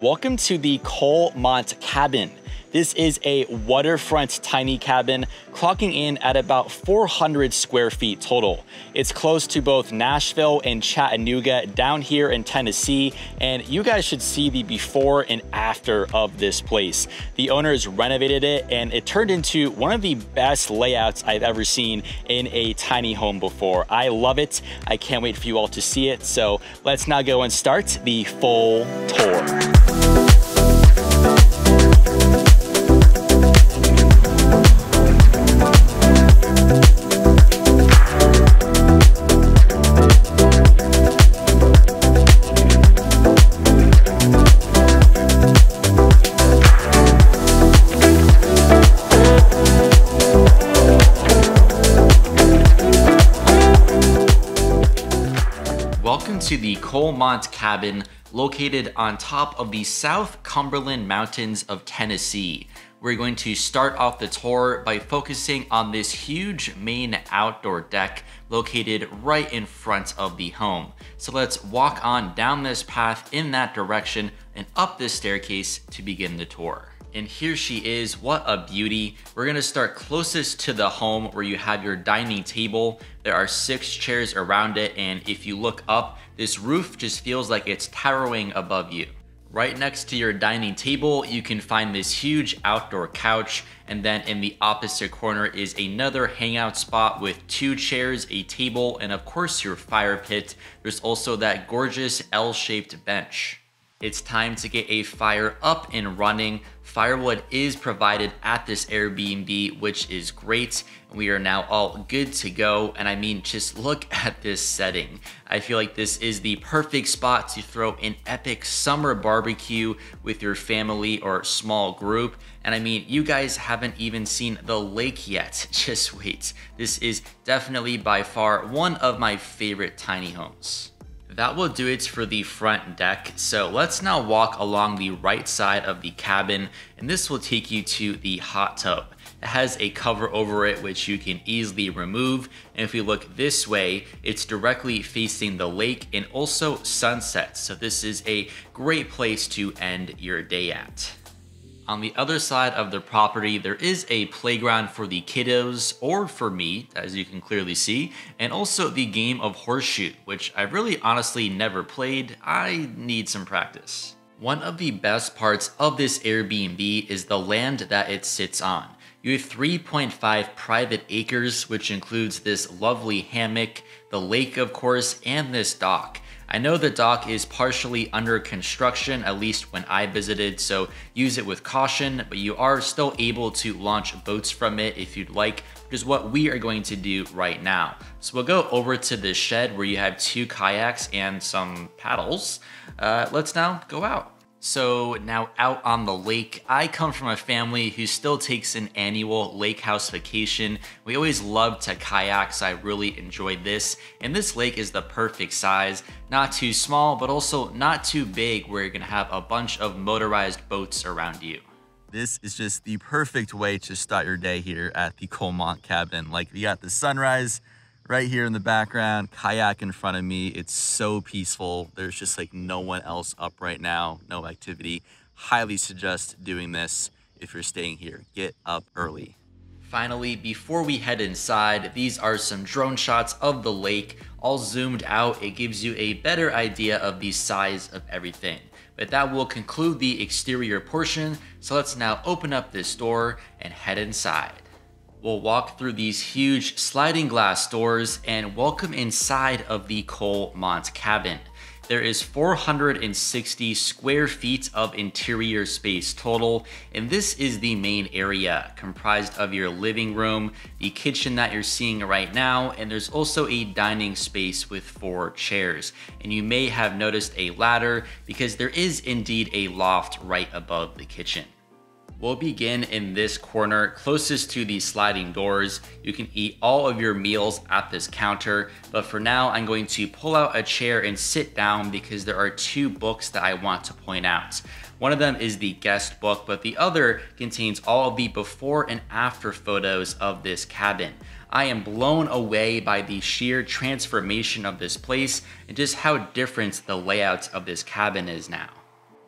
Welcome to the Colemont Cabin. This is a waterfront tiny cabin clocking in at about 400 square feet total. It's close to both Nashville and Chattanooga down here in Tennessee, and you guys should see the before and after of this place. The owners renovated it and it turned into one of the best layouts I've ever seen in a tiny home before. I love it. I can't wait for you all to see it. So let's now go and start the full tour. Welcome to the Colemont Cabin, located on top of the South Cumberland Mountains of Tennessee. We're going to start off the tour by focusing on this huge main outdoor deck located right in front of the home. So let's walk on down this path in that direction and up this staircase to begin the tour. And here she is, what a beauty. We're gonna start closest to the home where you have your dining table. There are 6 chairs around it, and if you look up, this roof just feels like it's towering above you. Right next to your dining table, you can find this huge outdoor couch, and then in the opposite corner is another hangout spot with 2 chairs, a table, and of course your fire pit. There's also that gorgeous L-shaped bench. It's time to get a fire up and running. Firewood is provided at this Airbnb, which is great. We are now all good to go. And I mean, just look at this setting. I feel like this is the perfect spot to throw an epic summer barbecue with your family or small group. And I mean, you guys haven't even seen the lake yet. Just wait. This is definitely by far one of my favorite tiny homes. That will do it for the front deck. So let's now walk along the right side of the cabin, and this will take you to the hot tub. It has a cover over it which you can easily remove, and if we look this way, it's directly facing the lake and also sunset. So this is a great place to end your day at. On the other side of the property, there is a playground for the kiddos, or for me, as you can clearly see, and also the game of horseshoe, which I've really honestly never played. I need some practice. One of the best parts of this Airbnb is the land that it sits on. You have 3.5 private acres, which includes this lovely hammock, the lake of course, and this dock. I know the dock is partially under construction, at least when I visited, so use it with caution, but you are still able to launch boats from it if you'd like, which is what we are going to do right now. So we'll go over to this shed where you have 2 kayaks and some paddles. Let's now go out. So now out on the lake, I come from a family who still takes an annual lake house vacation. We always love to kayak, so I really enjoyed this. And this lake is the perfect size, not too small, but also not too big where you're gonna have a bunch of motorized boats around you. This is just the perfect way to start your day here at the Colemont Cabin. Like, we got the sunrise right here in the background, kayak in front of me. It's so peaceful. There's just like no one else up right now, no activity. Highly suggest doing this if you're staying here. Get up early. Finally, before we head inside, these are some drone shots of the lake. All zoomed out, it gives you a better idea of the size of everything. But that will conclude the exterior portion, so let's now open up this door and head inside. We'll walk through these huge sliding glass doors and welcome inside of the Colemont Cabin. There is 460 square feet of interior space total, and this is the main area, comprised of your living room, the kitchen that you're seeing right now, and there's also a dining space with 4 chairs. And you may have noticed a ladder because there is indeed a loft right above the kitchen. We'll begin in this corner closest to the sliding doors. You can eat all of your meals at this counter, but for now I'm going to pull out a chair and sit down because there are 2 books that I want to point out. One of them is the guest book, but the other contains all of the before and after photos of this cabin. I am blown away by the sheer transformation of this place and just how different the layout of this cabin is now.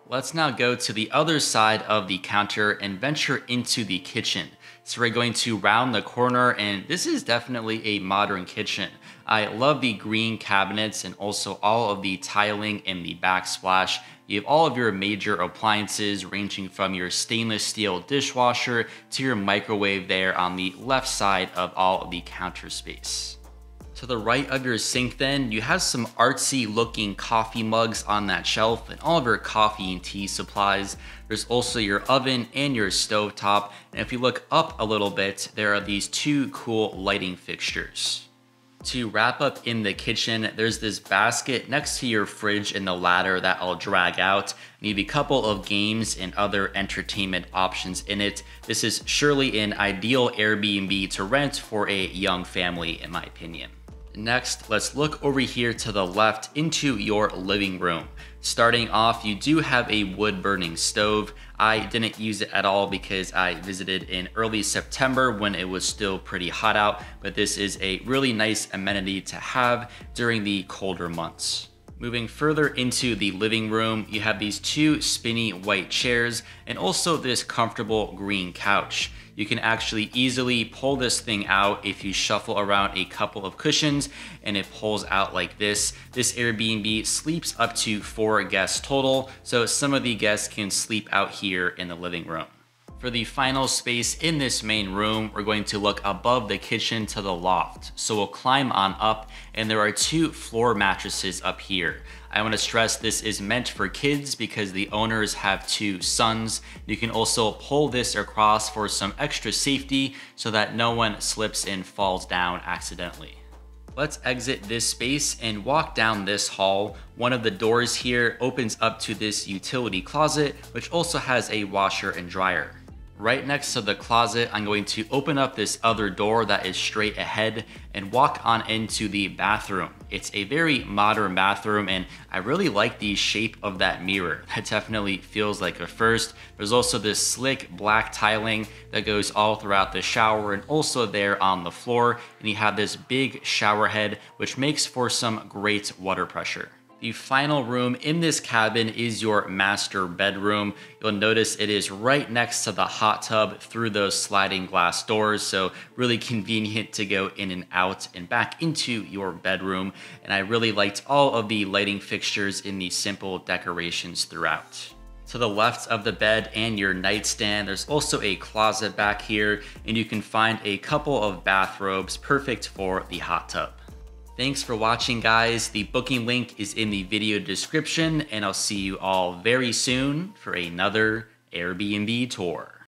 Let's now go to the other side of the counter and venture into the kitchen. So we're going to round the corner, and this is definitely a modern kitchen. I love the green cabinets and also all of the tiling in the backsplash. You have all of your major appliances ranging from your stainless steel dishwasher to your microwave there on the left side of all of the counter space. To the right of your sink then, you have some artsy looking coffee mugs on that shelf and all of your coffee and tea supplies. There's also your oven and your stovetop. And if you look up a little bit, there are these two cool lighting fixtures. To wrap up in the kitchen, there's this basket next to your fridge and the ladder that I'll drag out. You have a couple of games and other entertainment options in it. This is surely an ideal Airbnb to rent for a young family, in my opinion. Next, let's look over here to the left into your living room. Starting off, you do have a wood burning stove. I didn't use it at all because I visited in early September when it was still pretty hot out, but this is a really nice amenity to have during the colder months. Moving further into the living room, you have these two spinny white chairs and also this comfortable green couch. You can actually easily pull this thing out if you shuffle around a couple of cushions and it pulls out like this. This Airbnb sleeps up to 4 guests total, so some of the guests can sleep out here in the living room. For the final space in this main room, we're going to look above the kitchen to the loft. So we'll climb on up, and there are 2 floor mattresses up here. I want to stress this is meant for kids because the owners have 2 sons. You can also pull this across for some extra safety so that no one slips and falls down accidentally. Let's exit this space and walk down this hall. One of the doors here opens up to this utility closet, which also has a washer and dryer. Right next to the closet, I'm going to open up this other door that is straight ahead and walk on into the bathroom. It's a very modern bathroom and I really like the shape of that mirror. That definitely feels like a first. There's also this slick black tiling that goes all throughout the shower and also there on the floor. And you have this big shower head, which makes for some great water pressure. The final room in this cabin is your master bedroom. You'll notice it is right next to the hot tub through those sliding glass doors, so really convenient to go in and out and back into your bedroom. And I really liked all of the lighting fixtures in the simple decorations throughout. To the left of the bed and your nightstand, there's also a closet back here, and you can find a couple of bathrobes perfect for the hot tub. Thanks for watching, guys. The booking link is in the video description, and I'll see you all very soon for another Airbnb tour.